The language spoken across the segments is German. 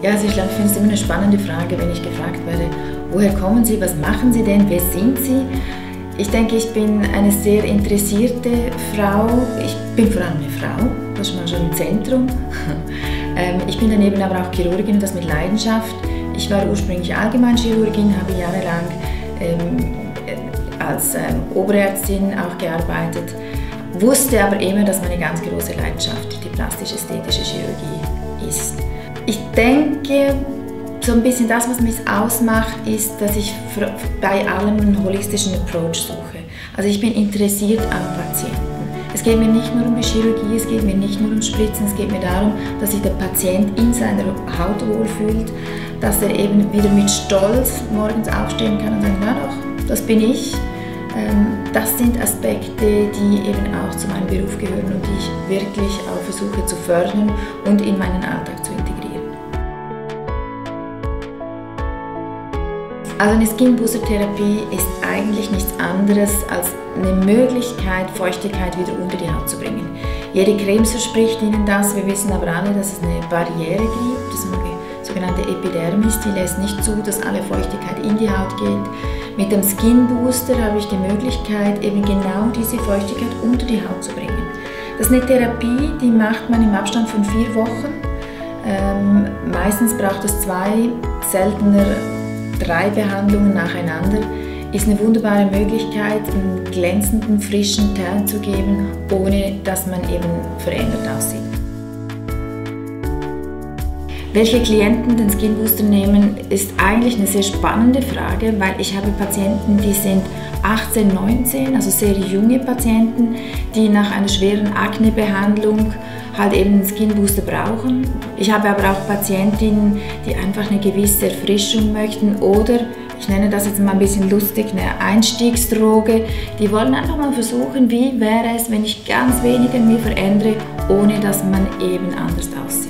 Ja, also ich glaube, ich finde es immer eine spannende Frage, wenn ich gefragt werde, woher kommen Sie, was machen Sie denn, wer sind Sie? Ich denke, ich bin eine sehr interessierte Frau. Ich bin vor allem eine Frau, das ist mal schon im Zentrum. Ich bin daneben aber auch Chirurgin und das mit Leidenschaft. Ich war ursprünglich Allgemeinchirurgin, habe jahrelang als Oberärztin auch gearbeitet, wusste aber immer, dass meine ganz große Leidenschaft die plastisch-ästhetische Chirurgie ist. Ich denke, so ein bisschen das, was mich ausmacht, ist, dass ich bei allem einen holistischen Approach suche. Also ich bin interessiert an Patienten. Es geht mir nicht nur um die Chirurgie, es geht mir nicht nur um Spritzen, es geht mir darum, dass sich der Patient in seiner Haut wohlfühlt, dass er eben wieder mit Stolz morgens aufstehen kann und sagen, na doch, das bin ich. Das sind Aspekte, die eben auch zu meinem Beruf gehören und die ich wirklich auch versuche zu fördern und in meinen Alltag zu integrieren. Also eine Skin Booster Therapie ist eigentlich nichts anderes als eine Möglichkeit, Feuchtigkeit wieder unter die Haut zu bringen. Jede Creme verspricht Ihnen das, wir wissen aber alle, dass es eine Barriere gibt, das ist eine sogenannte Epidermis, die lässt nicht zu, dass alle Feuchtigkeit in die Haut geht. Mit dem Skin Booster habe ich die Möglichkeit, eben genau diese Feuchtigkeit unter die Haut zu bringen. Das ist eine Therapie, die macht man im Abstand von 4 Wochen. Meistens braucht es 2, seltener 3 Behandlungen nacheinander. Ist eine wunderbare Möglichkeit, einen glänzenden, frischen Teint zu geben, ohne dass man eben verändert aussieht. Welche Klienten den Skin Booster nehmen, ist eigentlich eine sehr spannende Frage, weil ich habe Patienten, die sind 18, 19, also sehr junge Patienten, die nach einer schweren Aknebehandlung halt eben einen Skin Booster brauchen. Ich habe aber auch Patientinnen, die einfach eine gewisse Erfrischung möchten oder, ich nenne das jetzt mal ein bisschen lustig, eine Einstiegsdroge. Die wollen einfach mal versuchen, wie wäre es, wenn ich ganz wenig an mir verändere, ohne dass man eben anders aussieht.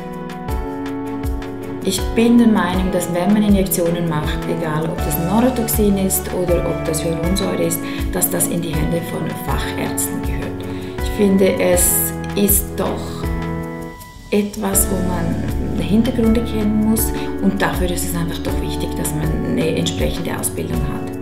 Ich bin der Meinung, dass wenn man Injektionen macht, egal ob das Neurotoxin ist oder ob das Hyaluronsäure ist, dass das in die Hände von Fachärzten gehört. Ich finde, es ist doch etwas, wo man Hintergründe kennen muss und dafür ist es einfach doch wichtig, dass man eine entsprechende Ausbildung hat.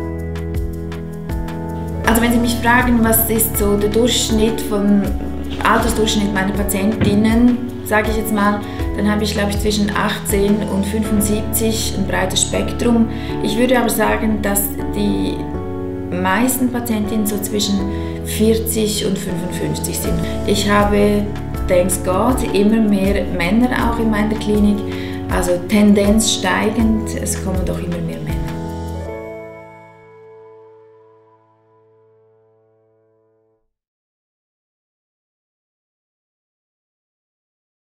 Also wenn Sie mich fragen, was ist so der Altersdurchschnitt meiner Patientinnen, sage ich jetzt mal, dann habe ich, glaube ich, zwischen 18 und 75 ein breites Spektrum. Ich würde aber sagen, dass die meisten Patientinnen so zwischen 40 und 55 sind. Ich habe, thanks God, immer mehr Männer auch in meiner Klinik, also Tendenz steigend, es kommen doch immer mehr Männer.